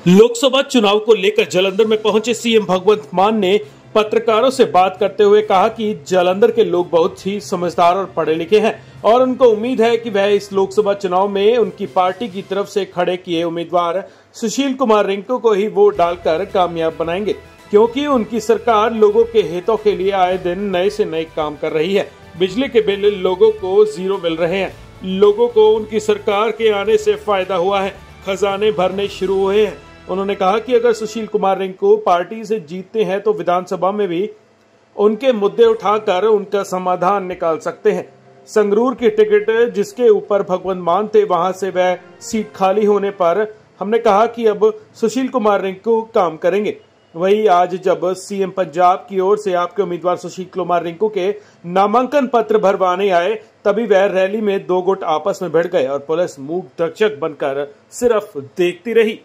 लोकसभा चुनाव को लेकर जालंधर में पहुंचे सीएम भगवंत मान ने पत्रकारों से बात करते हुए कहा कि जालंधर के लोग बहुत ही समझदार और पढ़े लिखे हैं और उनको उम्मीद है कि वह इस लोकसभा चुनाव में उनकी पार्टी की तरफ से खड़े किए उम्मीदवार सुशील कुमार रिंकू को ही वोट डालकर कामयाब बनाएंगे, क्योंकि उनकी सरकार लोगों के हितों के लिए आए दिन नए से नए काम कर रही है। बिजली के बिल लोगों को जीरो मिल रहे हैं, लोगों को उनकी सरकार के आने से फायदा हुआ है, खजाने भरने शुरू हुए हैं। उन्होंने कहा कि अगर सुशील कुमार रिंकू पार्टी से जीतते हैं तो विधानसभा में भी उनके मुद्दे उठाकर उनका समाधान निकाल सकते हैं। संगरूर की टिकट जिसके ऊपर भगवंत मान थे, वहां से वह सीट खाली होने पर हमने कहा कि अब सुशील कुमार रिंकू काम करेंगे। वही आज जब सीएम पंजाब की ओर से आपके उम्मीदवार सुशील कुमार रिंकू के नामांकन पत्र भरवाने आए, तभी वह रैली में दो गुट आपस में भिड़ गए और पुलिस मूक दर्शक बनकर सिर्फ देखती रही।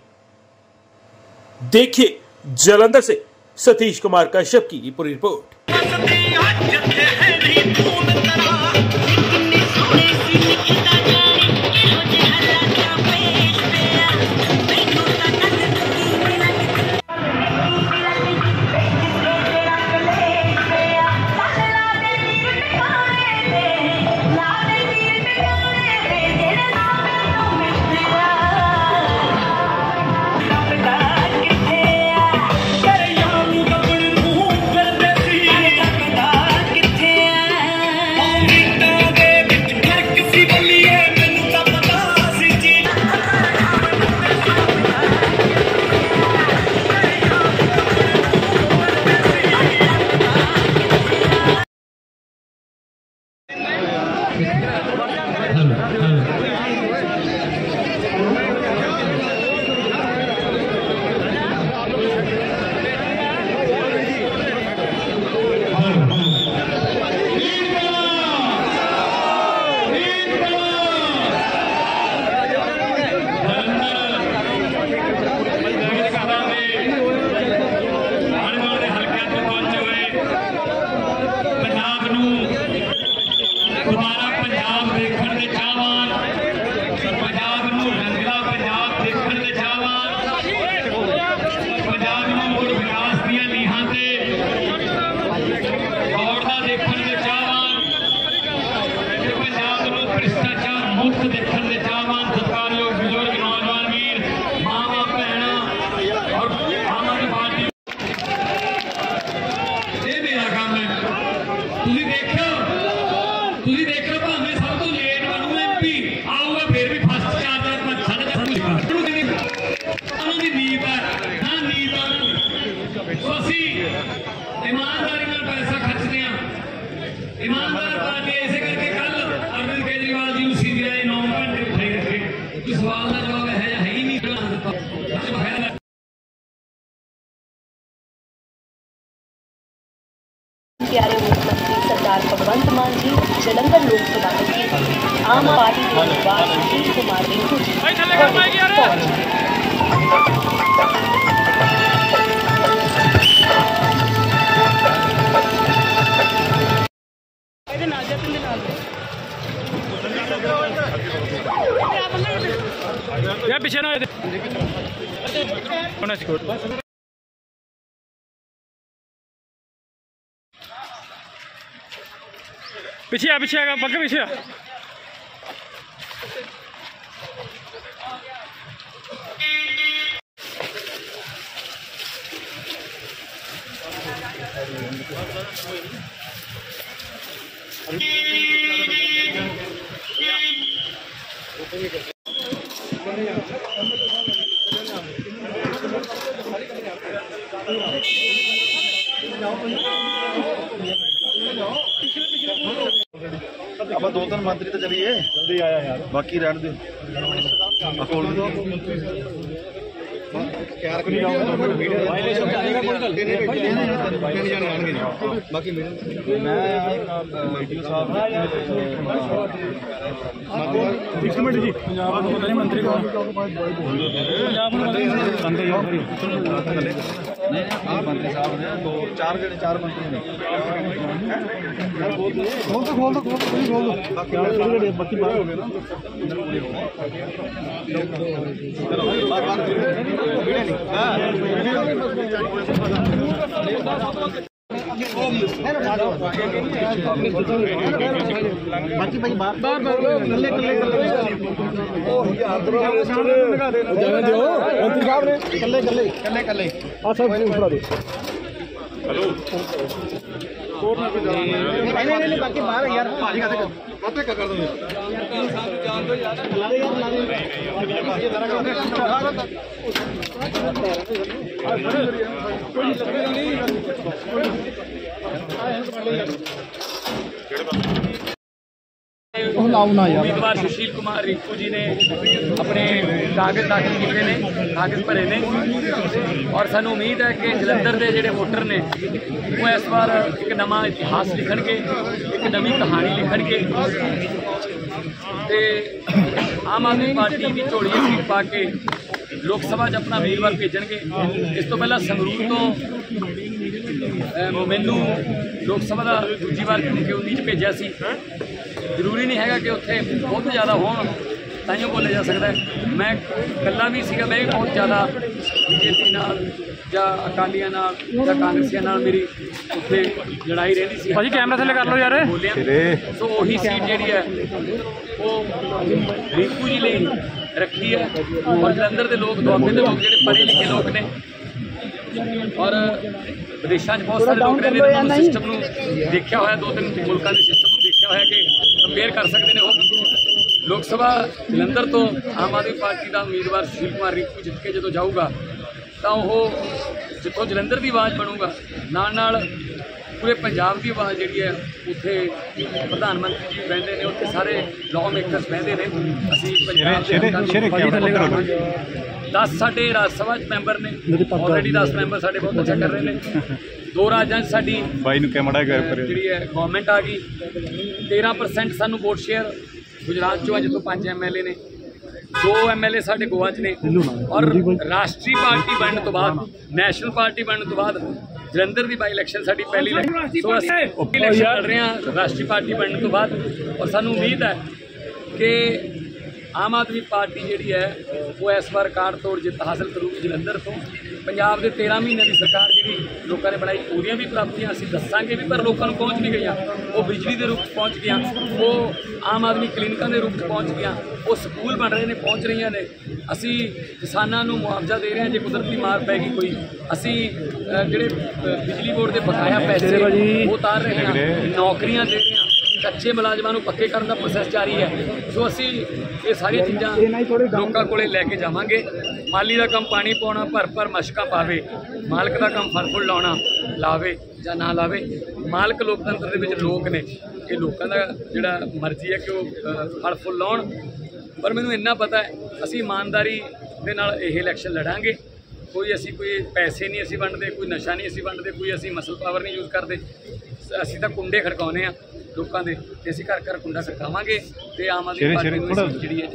देखिए जालंधर से सतीश कुमार कश्यप की पूरी रिपोर्ट। ईमानदारी में पैसा खर्चते हैं, ईमानदार पार्टी ऐसे करके कल अरविंद केजरीवाल जी सीबीआई 9 घंटे उठाई रखे। इस सवाल का जवाब है ही नहीं। प्यारे मुख्यमंत्री सरदार भगवंत मान जी जालंधर लोकसभा में आम पार्टी के उम्मीदवार सुशील कुमार रिंकू जी पीछे ना पीछे आ पक्के पीछे अब 2-3 मंत्री तो चलिए जल्दी आया यार, बाकी रहने दो। बाकी मैं नहीं मंत्री साहब ने दो चार जने चार मंत्री ने खोल दो बाकी बात हो गए ना बाकी भाई बार कल्ले हेलो बाकी बाहर यार भाजी का कर दो उम्मीदवार सुशील कुमार रिंकू जी ने अपने कागज दाखिल किए ने कागज भरे ने और सानू उम्मीद है कि जलंधर के जोड़े वोटर ने वो इस बार एक नवा इतिहास लिखणगे एक नवी कहानी लिखणगे ते आम आदमी पार्टी की झोली सीट पा के लोक सभा च अपना उम्मीदवार भेजणगे। इस तो पहला संगरूर तो मैनू लोक सभा का दूजी बार 2019 भेजा सी। जरूरी नहीं है कि उत्थे बहुत ज़्यादा हो ताइयों बोले जा सकता है। मैं कला भी सीगा, मैं भी बहुत ज़्यादा बीजेपी नाल या अकालियां नाल या कांग्रेसियां नाल मेरी उत्थे लड़ाई रही सी। भाजी कैमरा थले कर लो यार। तो वही सीट जी है वो रिंकू जी लिए रखी है और जलंधर के लोग दुआबे के लोग जो पढ़े लिखे लोग ने और विदेशों बहुत सारे लोग रहते हैं सिस्टम को देखा हुआ, 2-3 मुल्कों के सिस्टम को देखा हुआ कि कंपेयर कर सकते हैं। वो लोक सभा जलंधर तो आम आदमी पार्टी का उम्मीदवार सुशील कुमार रिंकू जित के जो जाऊगा तो वो जितों जलंधर की आवाज़ बनूगा नाल पूरे पंजाब की आवाज़ जी है। उत्थे प्रधानमंत्री जी बहते हैं, उत्थे सारे लॉ मेकर्स बहते हैं। असीं 10 साढ़े राज्य सभा मैंबर ने ऑलरेडी 10 मैंबर साढ़े बहुत अच्छा कर रहे हैं। 2 राज्यों साड़ी जी गवर्नमेंट आ गई। 13% सानू वोट शेयर गुजरात चो जितों 5 MLA ने, 2 MLA साढ़े गोवा च ने और राष्ट्रीय पार्टी बनने तो बाद नैशनल पार्टी बनने तो बाद जलंधर की बाई इलैक्शन साड़ी पहली इलैक्शन लड़ रहे हैं राष्ट्रीय पार्टी बनने तो बाद। और सानू उम्मीद है कि आम आदमी पार्टी जी है वो इस बार रिकॉर्ड तोड़ जित हासिल करूगी जलंधर तो। पंजाब के 13 महीने की सरकार जी लोगों ने बनाई, पूरियां भी प्राप्तियां असीं दसांगे भी, पर लोगों को पहुँच नहीं गई। वो बिजली के रूप पहुँच गई, वो आम आदमी क्लिनिकों के रूप पहुँच गई, वो स्कूल बन रहे हैं पहुँच रही ने। असीं किसानों को मुआवजा दे रहे हैं जो कुदरती मार पैगी कोई। असीं जिहड़े बिजली बोर्ड के बकाया पैसे वो उतार रहे हैं, नौकरियां दे रहे हैं, कच्चे मुलाजमान को पक्के करने का प्रोसैस जारी है। सो असी ये सारी चीज़ां लोगों को लैके जावांगे। माली का काम पानी पाना भर मशकां पावे, मालक का काम फल फुल लाना लावे या ना लावे। मालक लोकतंत्र के विच लोग ने, ये लोगों का जिहड़ा मर्जी है कि वो फल फुल लाउण। पर मैनूं इन्ना पता है असी ईमानदारी दे नाल इह इलैक्शन लड़ांगे। कोई असी कोई पैसे नहीं असी वंडदे, कोई नशा नहीं असी वंडदे, कोई असी मसल पावर नहीं यूज करते। असी तो कुंडे खड़काउने आ लोगों के, असीं घर घर कुंडा खड़कावांगे ते आम आदमी पार्टी नूं जिहड़ी है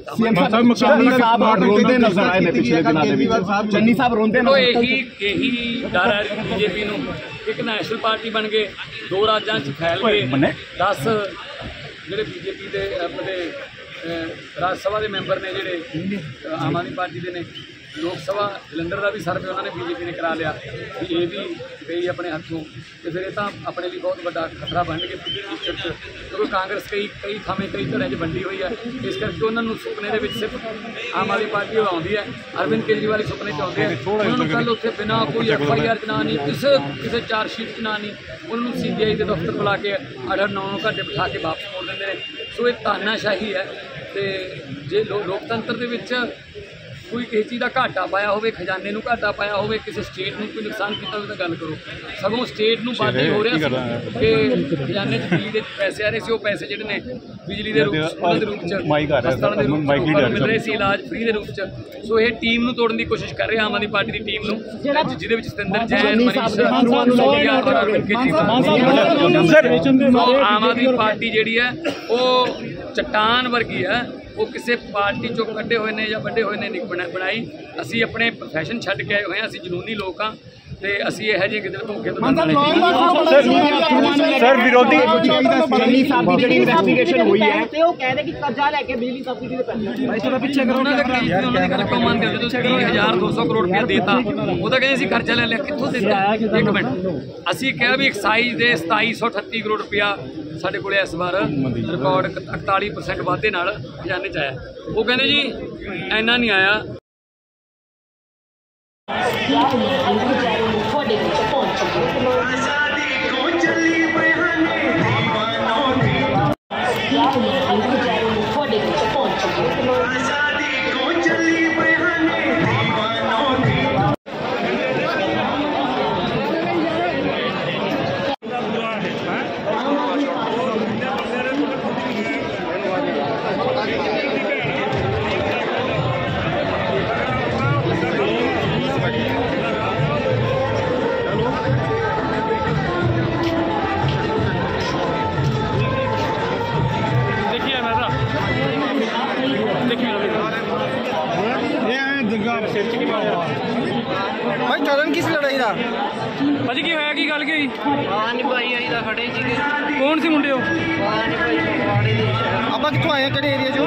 तो यही डर है बीजेपी नूं। एक नैशनल पार्टी बन गए, 2 राज्यों फैल गए, 10 जिहड़े बीजेपी के अपने राज्य सभा के मैंबर ने जिहड़े आम आदमी पार्टी के ने। लोक सभा जलंधर का भी सर्वे उन्होंने बीजेपी ने करा लिया कि ये भी गई अपने हथों, तो फिर ये अपने लिए बहुत बड़ा खतरा बन गया फ्यूचर। क्योंकि कांग्रेस कई थामें कई तरह की वंडी हुई है, इस करके उन्होंने सुपने के सिर्फ आम आदमी पार्टी आती है। अरविंद केजरीवाल सुपने च आते हैं, उन्होंने कल उत्थे बिना कोई FIR च ना नहीं, किसी चार्जशीट च ना नहीं, उन्होंने CBI के दफ्तर बुला के 8-9 घंटे बिठा के वापस मोड़ देंगे हैं। सो ये तानाशाही है। तो जे लोकतंत्र के कोई किसी चीज़ का घाटा पाया हो, खजाने में घाटा पाया हो, किसी स्टेट में कोई नुकसान किया हो तो गल करो। सगों स्टेट में वादा ही हो रहा कि खजाने बिजली के पैसे आ रहे थे, वो पैसे जोड़े ने बिजली के रूप हस्पताल के रूप मिल रहे थे, इलाज फ्री के रूप। सो ये टीम में तोड़ने की कोशिश कर रहे आम आदमी पार्टी की टीम में, जिहदे विच सतिंदर जैन, मनीष आम आदमी पार्टी जी है वो चट्टान वर्गी है। वो किसी पार्टी चो कटे हुए ने या बड़े हुए ने नहीं बनाई। असी अपने प्रोफैशन छड्ड के आए हुए हैं, असी जनूनी लोग हाँ। ਤੇ ਅਸੀਂ ਇਹ ਜਿਹੇ ਕਿਤੇ ਧੋਖੇ ਤੋਂ ਸਰ ਵਿਰੋਧੀ ਬਿਜਲੀ ਸਾਬੀ ਜਿਹੜੀ ਇਨਵੈਸਟੀਗੇਸ਼ਨ ਹੋਈ ਹੈ ਤੇ ਉਹ ਕਹਿੰਦੇ ਕਿ ਕਰਜ਼ਾ ਲੈ ਕੇ ਬਿਜਲੀ ਸਬਸਿਡੀ ਦੇ ਪੈਸੇ ਭਾਈ ਥੋੜਾ ਪਿੱਛੇ ਕਰੋ ਉਹਨਾਂ ਦੇ ਗੱਲ ਕਿਉਂ ਮੰਨਦੇ ਹੋ ਜਦੋਂ 3200 ਕਰੋੜ ਰੁਪਏ ਦੇਤਾ ਉਹ ਤਾਂ ਕਹਿੰਦੇ ਸੀ ਕਰਜ਼ਾ ਲੈ ਲਿਆ ਕਿੱਥੋਂ ਦਿੱਤਾ ਇੱਕ ਮਿੰਟ ਅਸੀਂ ਕਿਹਾ ਵੀ ਐਕਸਾਈਜ਼ ਦੇ 2738 ਕਰੋੜ ਰੁਪਇਆ ਸਾਡੇ ਕੋਲੇ ਇਸ ਵਾਰ ਰਿਕਾਰਡ 41% ਵਾਧੇ ਨਾਲ ਖਜ਼ਾਨੇ 'ਚ ਆਇਆ ਉਹ ਕਹਿੰਦੇ ਜੀ ਇੰਨਾ ਨਹੀਂ ਆਇਆ ਤੁਹਾਡੇ ਵਿੱਚ ਪਹੁੰਚ ਚੁੱਕੇ ਤੁਹਾਡੇ ਵਿੱਚ ਪਹੁੰਚ ਚੁੱਕੇ ਭਾਈ ਕਰਨ ਕਿਸ ਲੜਾਈ ਦਾ ਭਾਜੀ ਕੀ ਹੋਇਆ ਕੀ ਗੱਲ ਕੀ ਹੋਈ ਹਾਂ ਨਹੀਂ ਭਾਈ ਅਸੀਂ ਤਾਂ ਖੜੇ ਸੀਗੇ ਕੌਣ ਸੀ ਮੁੰਡੇ ਉਹ ਹਾਂ ਨਹੀਂ ਭਾਈ ਪਵਾੜੇ ਦੇ ਆਪਾਂ ਕਿੱਥੋਂ ਆਏ ਆ ਕਿਹੜੇ ਏਰੀਆ ਚੋਂ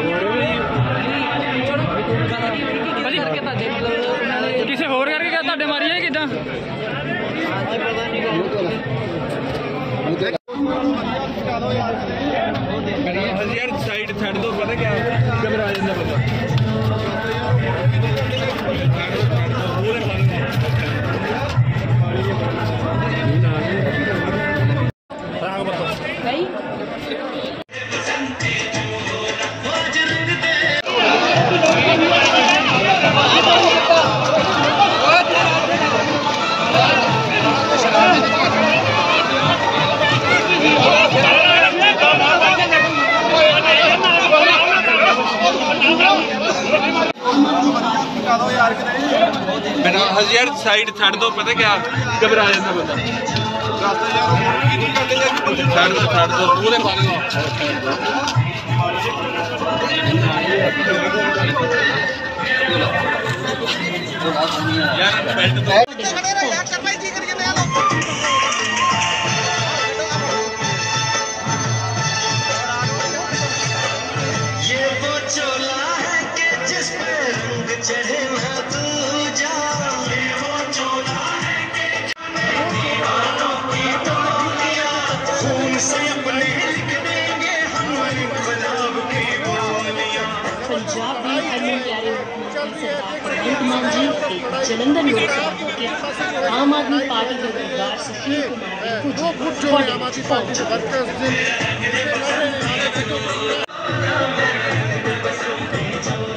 ਭਾਜੀ ਕਿਸੇ ਹੋਰ ਕਰਕੇ ਕਿਹਾ ਤੁਹਾਡੇ ਮਾਰੀ ਹੈ ਕਿਦਾਂ ਹਾਂਜੀ ਪਤਾ ਨਹੀਂ ਯਾਰ ਸਾਈਡ ਛੱਡ ਦੋ ਪਤਾ ਕਿਆ ਘਬਰਾ ਜਾਂਦਾ ਬੰਦਾ बिना यार साइड छड़ दो पता क्या घबरा जाता बंदा छड़ दो पूरे यार बेल्ट दो चढ़े ना तू जा वो चोला है कि खून से अपने लिख देंगे हम गुलाब की बोलियां पंजाब के हरमन प्यारे मुख्यमंत्री सरदार भगवंत मान जी के जलंधर लोक सभा के आम आदमी पार्टी के उम्मीदवार सुशील कुमार रिंकू जी पहुंच